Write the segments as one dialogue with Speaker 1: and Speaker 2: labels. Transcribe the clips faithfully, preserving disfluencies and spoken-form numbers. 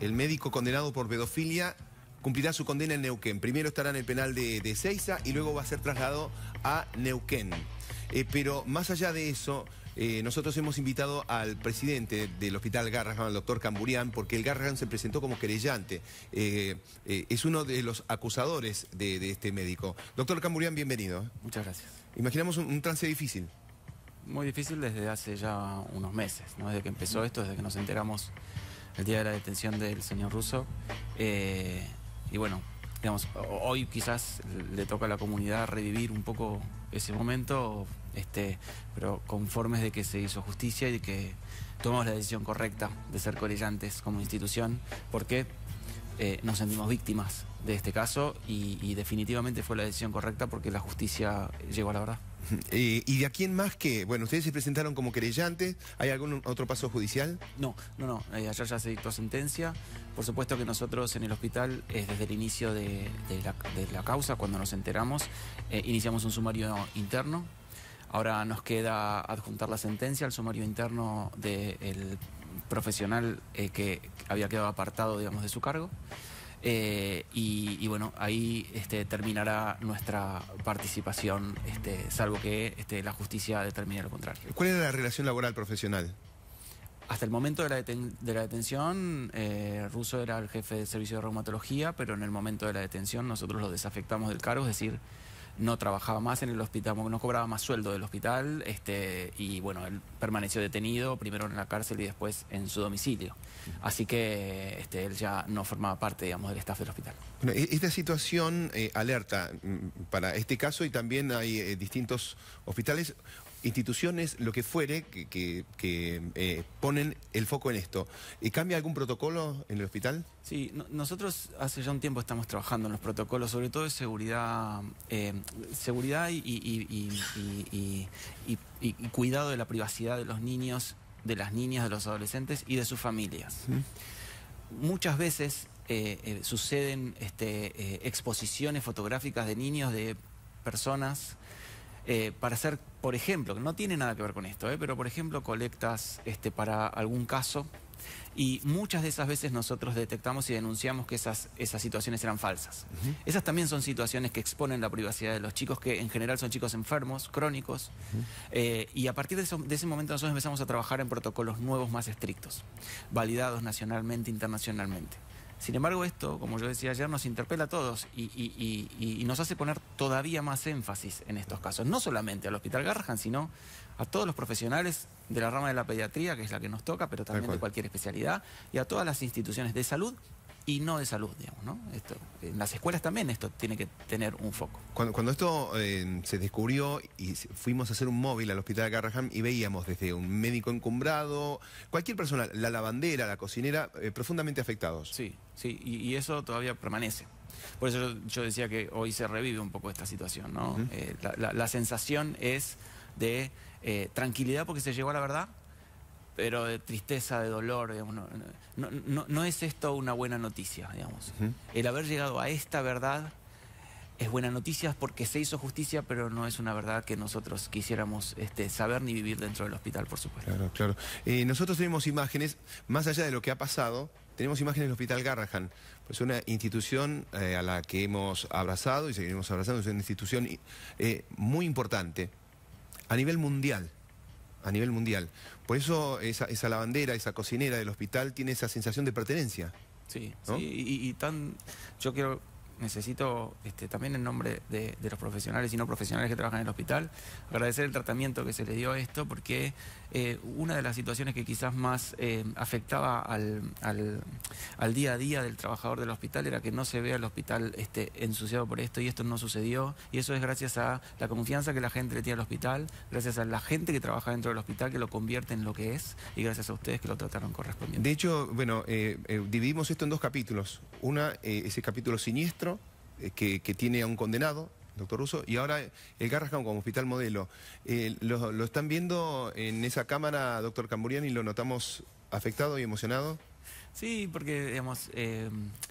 Speaker 1: el médico condenado por pedofilia cumplirá su condena en Neuquén. Primero estará en el penal de, de Ezeiza y luego va a ser trasladado a Neuquén. Eh, pero más allá de eso, eh, nosotros hemos invitado al presidente del Hospital Garrahan, al doctor Camburian, porque el Garrahan se presentó como querellante. Eh, eh, es uno de los acusadores de, de este médico. Doctor Camburian, bienvenido.
Speaker 2: Muchas gracias.
Speaker 1: Imaginamos un, un trance difícil.
Speaker 2: Muy difícil desde hace ya unos meses, ¿no? Desde que empezó esto, desde que nos enteramos el día de la detención del señor Russo. Eh, y bueno, digamos, hoy quizás le toca a la comunidad revivir un poco ese momento, este, pero conformes de que se hizo justicia y de que tomamos la decisión correcta de ser querellantes como institución, porque eh, nos sentimos víctimas de este caso y, y definitivamente fue la decisión correcta porque la justicia llegó a la verdad.
Speaker 1: Eh, ¿Y de aquí en más que? Bueno, ustedes se presentaron como querellantes. ¿Hay algún otro paso judicial?
Speaker 2: No, no, no. Eh, ayer ya se dictó sentencia. Por supuesto que nosotros en el hospital, eh, desde el inicio de, de, la, de la causa, cuando nos enteramos, eh, iniciamos un sumario interno. Ahora nos queda adjuntar la sentencia al sumario interno del profesional eh, que había quedado apartado, digamos, de su cargo. Eh, y, y bueno, ahí este, terminará nuestra participación, este, salvo que este, la justicia determine lo contrario.
Speaker 1: ¿Cuál era la relación laboral profesional?
Speaker 2: Hasta el momento de la, deten de la detención, eh, Russo era el jefe del servicio de reumatología, pero en el momento de la detención nosotros lo desafectamos del cargo, es decir, no trabajaba más en el hospital, no cobraba más sueldo del hospital, este, y bueno, él permaneció detenido, primero en la cárcel y después en su domicilio. Así que este, él ya no formaba parte, digamos, del staff del hospital.
Speaker 1: Bueno, esta situación eh, alerta para este caso y también hay eh, distintos hospitales, instituciones, lo que fuere, que, que, que eh, ponen el foco en esto. ¿Cambia algún protocolo en el hospital?
Speaker 2: Sí, no, nosotros hace ya un tiempo estamos trabajando en los protocolos, sobre todo de seguridad, eh, seguridad y, y, y, y, y, y, y cuidado de la privacidad de los niños, de las niñas, de los adolescentes y de sus familias. ¿Mm? Muchas veces eh, eh, suceden este, eh, exposiciones fotográficas de niños, de personas, Eh, para hacer, por ejemplo, que no tiene nada que ver con esto, eh, pero por ejemplo colectas este, para algún caso y muchas de esas veces nosotros detectamos y denunciamos que esas, esas situaciones eran falsas. Uh-huh. Esas también son situaciones que exponen la privacidad de los chicos, que en general son chicos enfermos, crónicos, uh-huh. eh, y a partir de, eso, de ese momento nosotros empezamos a trabajar en protocolos nuevos más estrictos, validados nacionalmente, internacionalmente. Sin embargo, esto, como yo decía ayer, nos interpela a todos y, y, y, y nos hace poner todavía más énfasis en estos casos. No solamente al Hospital Garrahan, sino a todos los profesionales de la rama de la pediatría, que es la que nos toca, pero también de cualquier especialidad, y a todas las instituciones de salud y no de salud, digamos, ¿no? Esto, en las escuelas también esto tiene que tener un foco.
Speaker 1: Cuando, cuando esto eh, se descubrió y fuimos a hacer un móvil al Hospital Garrahan y veíamos desde un médico encumbrado, cualquier persona, la lavandera, la cocinera, eh, profundamente afectados.
Speaker 2: Sí, sí, y, y eso todavía permanece. Por eso yo, yo decía que hoy se revive un poco esta situación, ¿no? Uh-huh. eh, la, la, la sensación es de eh, tranquilidad porque se llegó a la verdad, pero de tristeza, de dolor, digamos, no, no, no, no es esto una buena noticia, digamos. Uh-huh. El haber llegado a esta verdad es buena noticia porque se hizo justicia, pero no es una verdad que nosotros quisiéramos este, saber ni vivir dentro del hospital, por supuesto.
Speaker 1: Claro, claro. Eh, nosotros tenemos imágenes, más allá de lo que ha pasado, tenemos imágenes del Hospital Garrahan, pues una institución eh, a la que hemos abrazado y seguiremos abrazando, es una institución eh, muy importante a nivel mundial. A nivel mundial. Por eso esa, esa lavandera, esa cocinera del hospital tiene esa sensación de pertenencia.
Speaker 2: Sí, ¿no? Sí, y, y tan... Yo quiero... Necesito, este, también en nombre de, de los profesionales y no profesionales que trabajan en el hospital, agradecer el tratamiento que se le dio a esto, porque eh, una de las situaciones que quizás más eh, afectaba al, al, al día a día del trabajador del hospital era que no se vea el hospital este, ensuciado por esto, y esto no sucedió, y eso es gracias a la confianza que la gente le tiene al hospital, gracias a la gente que trabaja dentro del hospital que lo convierte en lo que es, y gracias a ustedes que lo trataron correspondiente.
Speaker 1: De hecho, bueno, eh, eh, dividimos esto en dos capítulos. Una, eh, ese capítulo siniestro, Que, que tiene a un condenado, doctor Russo, y ahora el Garrahan como hospital modelo. Eh, lo, ¿Lo están viendo en esa cámara, doctor Camburian, y lo notamos afectado y emocionado?
Speaker 2: Sí, porque, digamos, eh,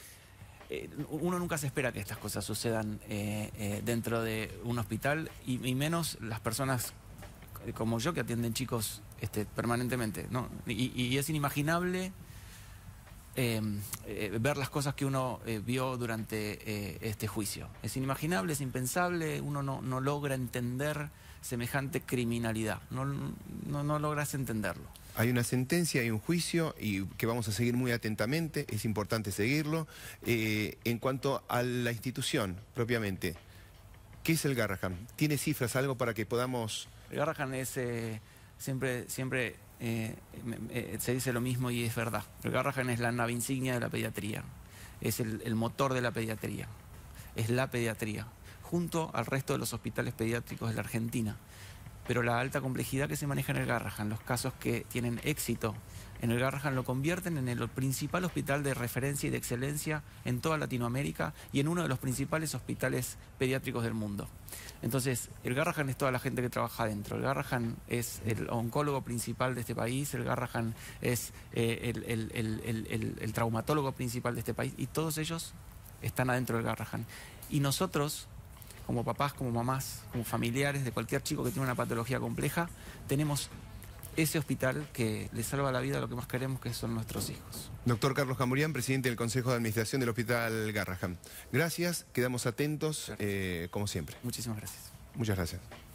Speaker 2: eh, uno nunca se espera que estas cosas sucedan eh, eh, dentro de un hospital, y, y menos las personas como yo que atienden chicos este, permanentemente, ¿no? Y, y es inimaginable eh, eh, ver las cosas que uno eh, vio durante eh, este juicio. Es inimaginable, es impensable, uno no, no logra entender semejante criminalidad, no, no, no logras entenderlo.
Speaker 1: Hay una sentencia, hay un juicio y que vamos a seguir muy atentamente, es importante seguirlo. Eh, en cuanto a la institución propiamente, ¿qué es el Garrahan? ¿Tiene cifras, algo para que podamos...?
Speaker 2: El Garrahan es, eh, siempre, siempre eh, eh, se dice lo mismo y es verdad. El Garrahan es la nave insignia de la pediatría, es el, el motor de la pediatría, es la pediatría, junto al resto de los hospitales pediátricos de la Argentina. Pero la alta complejidad que se maneja en el Garrahan, los casos que tienen éxito en el Garrahan lo convierten en el principal hospital de referencia y de excelencia en toda Latinoamérica y en uno de los principales hospitales pediátricos del mundo. Entonces, el Garrahan es toda la gente que trabaja adentro. El Garrahan es el oncólogo principal de este país, el Garrahan es eh, el, el, el, el, el, el traumatólogo principal de este país y todos ellos están adentro del Garrahan. Y nosotros, como papás, como mamás, como familiares de cualquier chico que tiene una patología compleja, tenemos ese hospital que le salva la vida a lo que más queremos, que son nuestros hijos.
Speaker 1: Doctor Carlos Jamburian, presidente del Consejo de Administración del Hospital Garrahan. Gracias, quedamos atentos, eh, como siempre.
Speaker 2: Muchísimas gracias.
Speaker 1: Muchas gracias.